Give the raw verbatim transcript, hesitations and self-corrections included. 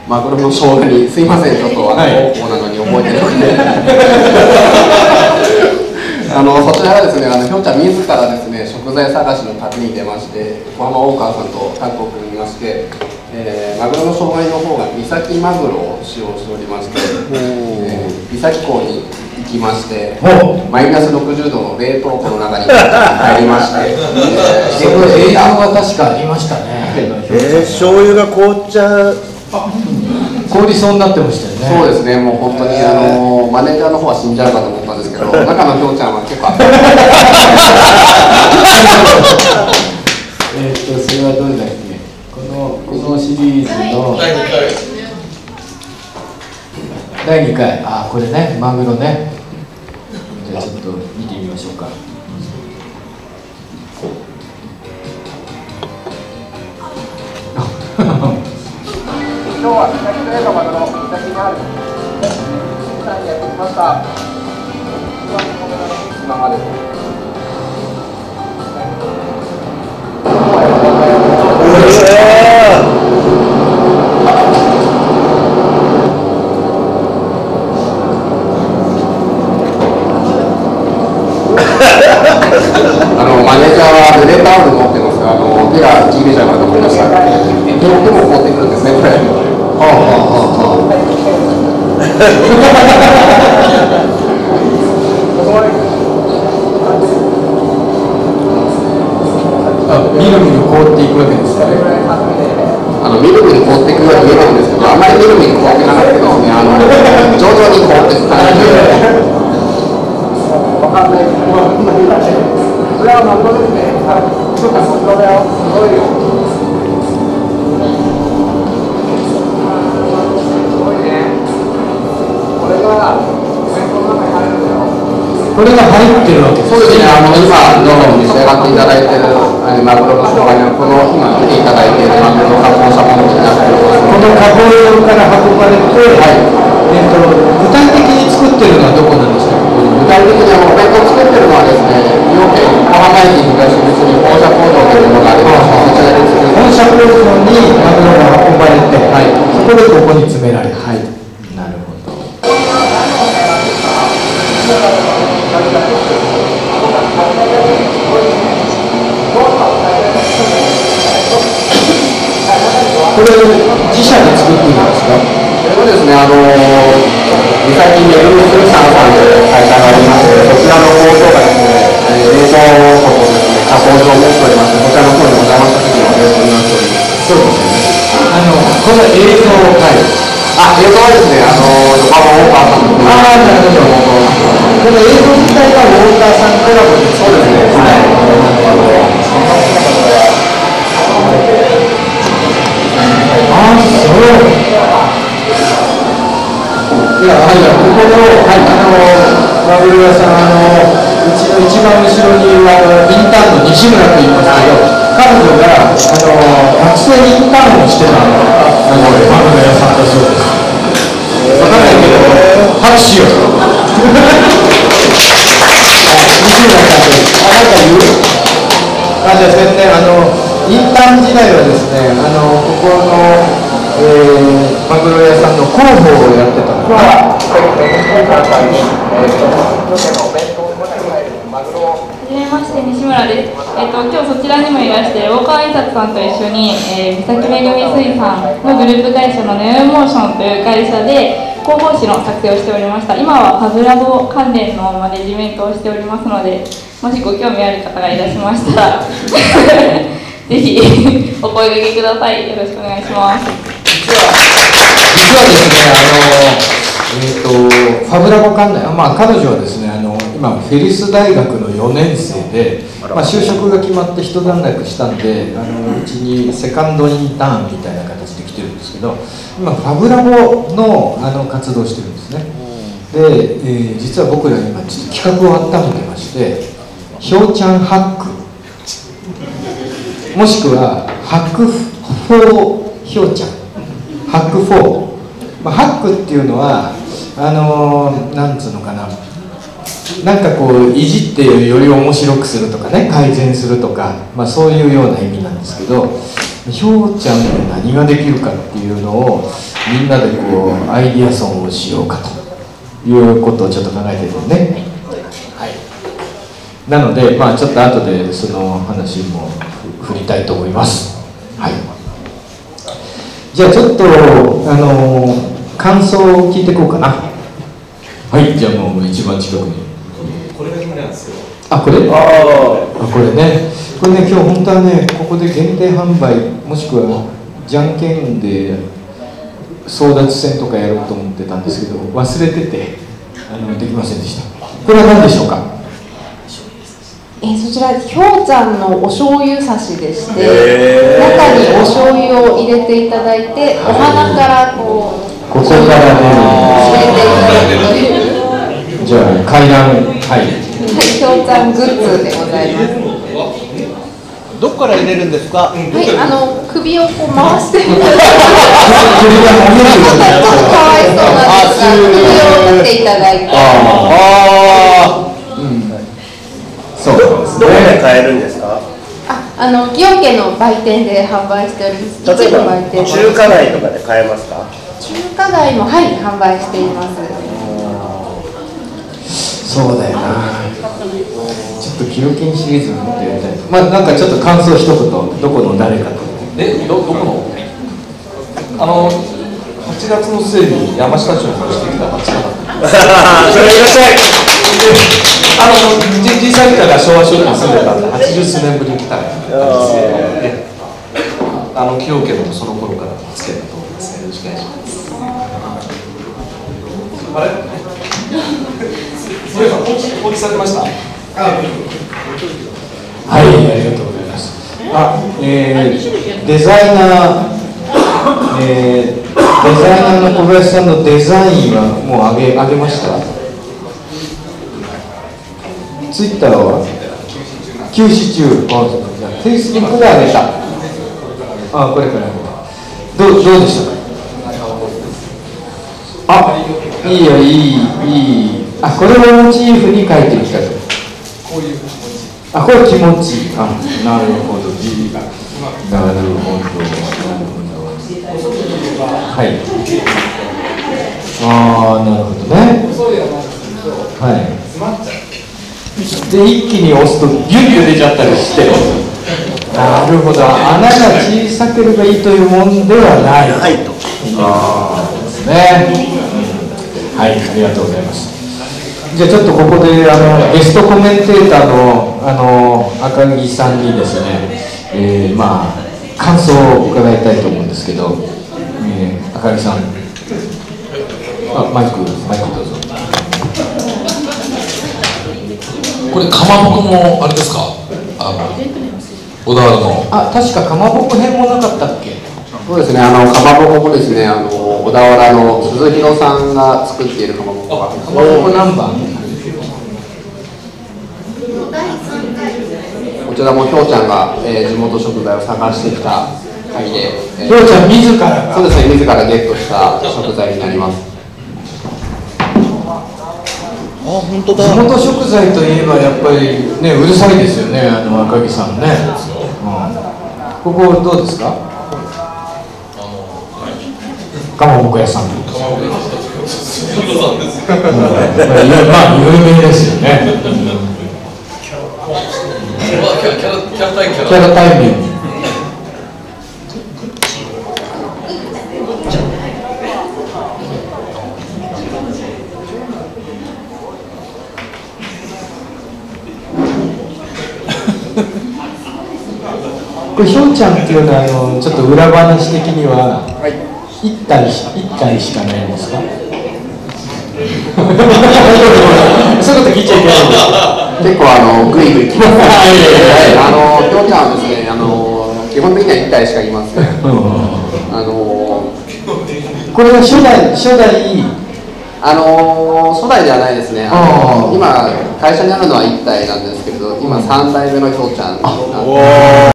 マグロの生姜に、すいません、ちょっとあの、はい、高校なのに覚えてなくてあのそちらはですね、あのひょうちゃん自らですね、食材探しの旅に出まして、横浜大川さんとタッグを組みまして、えー、マグロの生姜煮の方が三崎マグロを使用しておりまして、えー、三崎港に行きまして、マイナスろくじゅうどの冷凍庫の中に入りまして、 すごい映像が確かありましたね。 えー、醤油が凍っちゃう。 凍りそうになってましたよね。 そうですね、もう本当にあのマネージャーの方は死んじゃうかと思ったんですけど、中のひょうちゃんは結構えっとそれはどれだっけ、このこのシリーズのだいにかい、あ、これね、マグロね。じゃあちょっと見てみましょうか。 今日は三崎といえばマグロ、三崎にあるさんにやってきました。今まであのマネージャーは濡れタオル持ってますが、あの手がちぎれちゃうかと思いました。手も手も凍ってくるんですね、これ。はあはあはあ。 あ、みるみる凍っていくわけですね。 あのみるみる凍っていくように見えるんですけど、あんまりみるみる凍ってなくてですね、あの徐々に凍っていく感じで。わかんない。それはマグロですね。はい。ちょっとマグロだよ。すごいよ。すごいね。これが弁当の中に入るんだよ。 これが入ってるわけですね。 そうですね。あの今どうも召し上がっていただいているマグロの生姜煮、この今見ていただいているマグロの加工したものになっています。 この加工用から運ばれて、はい。えっと具体的に作ってるのはどこなんですか。 具体的にはお弁当を作ってるのはですね、崎陽軒横浜駅東口に本社工場というものがあります。そちらで作る。 本社工場にマグロが運ばれて、はい、そこでここに詰められる。はい。なるほど。これ自社で作っているんですか。 そうですね、あの三崎めぐみ水産さんという会社がありまして、そちらの工場がですね、冷凍庫とですね、加工場を持っておりまして、こちらの方にお邪魔した時の映像になっております。 そうですね。あのこの映像、はい。 あ、映像はですね、あの横浜大川さんの。 ああ、なるほど。この映像自体はウォーターさんコラボです。 そうですね。はい。 ああ、そう。いや、はい、ここの、はい、あのマグロ屋さん、あのうちの一番後ろにいるあのインターンの西村と言いますけど、彼女があの学生インターンをしてたあのマグロ屋さんだそうです。わかんないけど、拍手を。西村さんです。あ、なんか言う？あ、じゃあ宣伝、あのインターン時代はですね、あのここのえー、マグロ屋さんの広報をやってたのは、 はじめまして、西村です。えっと、今日そちらにもいらして、大川印刷さんと一緒に、えー、三崎めぐみ水産のグループ会社のネオモーションという会社で広報誌の作成をしておりました。今はファブラボ関連のマネジメントをしておりますので、もしご興味ある方がいらっしゃいましたらぜひお声掛けください。よろしくお願いします。 実は実はですね、あの、えー、とファブラボ関連、まあ、彼女はですね、あの今フェリス大学のよねん生で、まあ、就職が決まって一段落したんで、あのうちにセカンドインターンみたいな形で来てるんですけど、今ファブラボのあの活動してるんですね。で、えー、実は僕ら今ちょっと企画を温めてまして、ひょうちゃんハック、もしくはハックフォーひょうちゃん、ハックフォー、まあ、ハックっていうのはあのー、なんつうのかな、なんかこういじってより面白くするとかね、改善するとか、まあ、そういうような意味なんですけど、 ひょうちゃんで何ができるかっていうのをみんなでこうアイディアソンをしようかということをちょっと考えてるね。はい。なので、まあちょっと後でその話も振りたいと思います。はい。じゃあちょっとあの感想を聞いていこうかな。はい。じゃあもう一番近くに。 これが気になるんですけど。 あ、これ？ああ、これね。これね、今日本当はね、ここで限定販売、もしくはじゃんけんで争奪戦とかやろうと思ってたんですけど、忘れててあのできませんでした。これは何でしょうか？ えー、そちらひょうちゃんのお醤油差しでして、中にお醤油を入れていただいて、お花からこうここからね入れていただくという。 じゃあ階段、はい、 はい、ひょうちゃんグッズでございます。 どこから入れるんですか？ はい、あの首をこう回してみたら、ちょっ首がもげるようになっとかわいそうなんですが、首を持っていただいて。 ああ、 うん、そうですね。 どこで買えるんですか？ あ、あの崎陽軒の売店で販売しております。 例えば一部売店中華街とかで買えますか？ 中華街もはい販売しています。 そうだよな。ちょっと崎陽軒シリーズもっとやりたい。まあなんかちょっと感想一言、どこの誰かと。 え、ど、どこのあの、はちがつの末に山下町からしてきた町方それいらっしゃい。 あの、じ実際から昭和初期に住んでたんで、はちじゅうすねんぶりに来たんですけど、あの、崎陽軒もその頃からつけたと思いますね。よろしくお願いします。あれそれさん、放置されました。 はい、ありがとうございます。あ、えー、デザイナー、えー、デザイナーの小林さんのデザインはもう上げ、上げました。ツイッターは休止中。あ、じゃあフェイスブックで上げた。あ、これからどう、どうでしたか？あ、いいよ、いい、いい。あ、これをモチーフに描いてきたと。 こういうあ、これ気持ちいい。あ、なるほど。なるほど。なるほど。はい。ああ、なるほどね。はい。で、一気に押すとギュッて出ちゃったりして。なるほど。穴が小さければいいというもんではない。 はいと。 ああ、ですね。はい、ありがとうございます。じゃあちょっとここであのゲストコメンテーターのあの赤木さんにですね、えー、まあ感想を伺いたいと思うんですけど、えー、赤木さん、あ、マイクマイクどうぞ。 これかまぼこもあれですか？あの小田原の。 あ、確かかまぼこ編もなかったっけ？ そうですね、あのかまぼこもですね、あの小田原の鈴廣さんが作っているかまぼこが、 かまぼこ何番？ こちらもひょうちゃんが、えー、地元食材を探してきた回で、えー、 ひょうちゃん自らが、 そうですね、自らゲットした食材になります。 あ、本当だ。 地元食材といえばやっぱりね、うるさいですよね、あの赤木さんね。うん、ここどうですか？かまぼこ屋さん。うん、まあ有名ですよね。キャラタイミング。これひょうちゃんっていうのはあのちょっと裏話的には、はい、一体一体しかないんですか？そういうこと聞いちゃいけないんですか？ 結構あのグイグイきます。はい、あのひょうちゃんはですね、あの基本的には一体しかいません。あのこれは初代初代あの初代ではないですね。あの今会社にあるのは一体なんですけれど、今三代目のひょうちゃんなんで。